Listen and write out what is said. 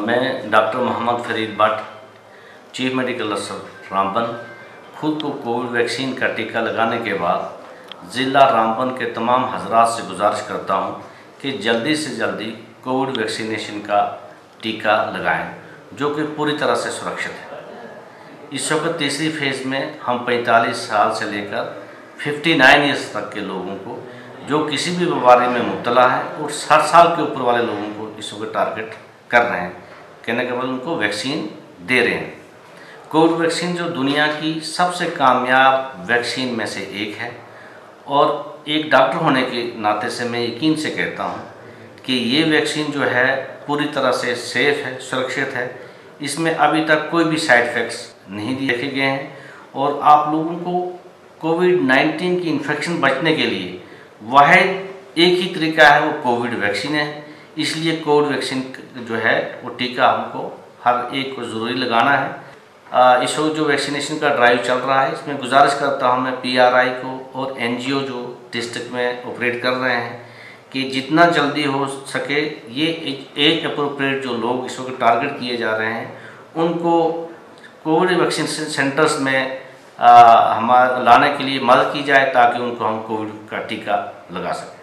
मैं doctor Mohammad Farid Bhat, chief medical अफसर रामबन, खुद को कोविड वैक्सीन का टीका लगाने के बाद ज़िला रामबन के तमाम हजरात से गुजारिश करता हूं कि जल्दी से जल्दी कोविड वैक्सीनेशन का टीका लगाएं, जो कि पूरी तरह से सुरक्षित है। इस वक्त तीसरी फेज़ में हम 45 साल से लेकर 59 ईयर्स तक के लोगों को, जो किसी भी बीमारी में मुब्तला है, और 60 साल के ऊपर वाले लोगों को इस वक्त टारगेट कर रहे हैं, कहने के बाद उनको वैक्सीन दे रहे हैं। कोविड वैक्सीन जो दुनिया की सबसे कामयाब वैक्सीन में से एक है, और एक डॉक्टर होने के नाते से मैं यकीन से कहता हूं कि ये वैक्सीन जो है पूरी तरह से सेफ़ है, सुरक्षित है। इसमें अभी तक कोई भी साइड इफ़ेक्ट्स नहीं देखे गए हैं, और आप लोगों को कोविड-19 की इन्फेक्शन बचने के लिए वाहिद एक ही तरीका है, वो कोविड वैक्सीन है। इसलिए कोविड वैक्सीन जो है वो टीका हमको हर एक को ज़रूरी लगाना है। इस वक्त जो वैक्सीनेशन का ड्राइव चल रहा है, इसमें गुजारिश करता हूं मैं PRI को और NGO जो डिस्ट्रिक्ट में ऑपरेट कर रहे हैं कि जितना जल्दी हो सके ये एज अप्रोप्रिएट जो लोग इस वक्त टारगेट किए जा रहे हैं, उनको कोविड वैक्सीन सेंटर्स में हमारे लाने के लिए मदद की जाए, ताकि उनको हम कोविड का टीका लगा सकें।